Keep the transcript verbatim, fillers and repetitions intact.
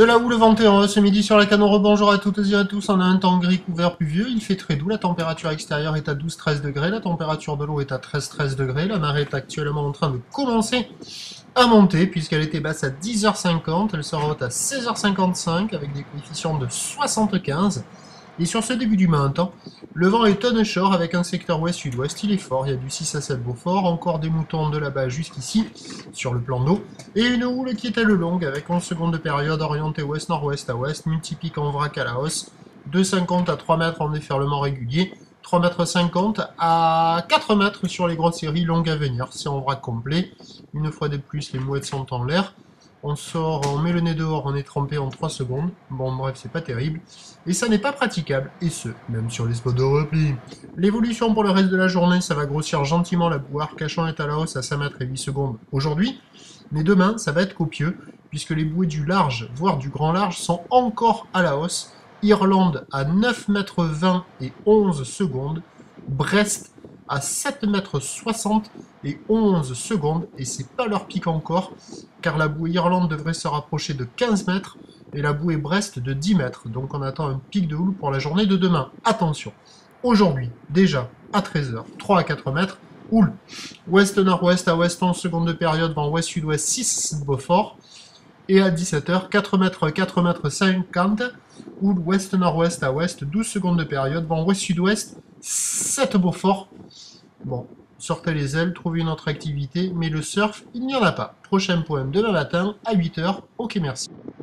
la houle ventée en ce midi sur la Canore. Bonjour à toutes et à tous. On a un temps gris couvert pluvieux. Il fait très doux. La température extérieure est à douze à treize degrés. La température de l'eau est à treize à treize degrés. La marée est actuellement en train de commencer à monter puisqu'elle était basse à dix heures cinquante. Elle sera haute à seize heures cinquante-cinq avec des coefficients de soixante-quinze. Et sur ce début du matin, le vent est onshore avec un secteur ouest-sud-ouest, il est fort, il y a du six à sept Beaufort, encore des moutons de là-bas jusqu'ici, sur le plan d'eau, et une houle qui est à le longue avec onze secondes de période orientée ouest-nord-ouest à ouest, multipique en vrac à la hausse, deux virgule cinquante à trois mètres en déferlement régulier, trois virgule cinquante mètres à quatre mètres sur les grosses séries longues à venir, c'est en vrac complet, une fois de plus les mouettes sont en l'air. On sort, on met le nez dehors, on est trempé en trois secondes. Bon, bref, c'est pas terrible. Et ça n'est pas praticable, et ce, même sur les spots de repli. L'évolution pour le reste de la journée, ça va grossir gentiment la boue. Arcachon est à la hausse à cinq mètres et huit secondes aujourd'hui. Mais demain, ça va être copieux, puisque les bouées du large, voire du grand large, sont encore à la hausse. Irlande à neuf mètres vingt et onze secondes. Brest à sept mètres soixante et onze secondes, et c'est pas leur pic encore, car la bouée Irlande devrait se rapprocher de quinze mètres, et la bouée Brest de dix mètres, donc on attend un pic de houle pour la journée de demain. Attention, aujourd'hui, déjà, à treize heures, trois à quatre mètres, houle, ouest-nord-ouest à ouest, onze secondes de période, vent ouest-sud-ouest, six Beaufort, et à dix-sept heures, quatre mètres, quatre mètres cinquante, houle ouest-nord-ouest à ouest, douze secondes de période, vent ouest-sud-ouest, sept Beaufort. Bon, sortez les ailes, trouvez une autre activité, mais le surf, il n'y en a pas. Prochain point demain matin à huit heures. Ok, merci.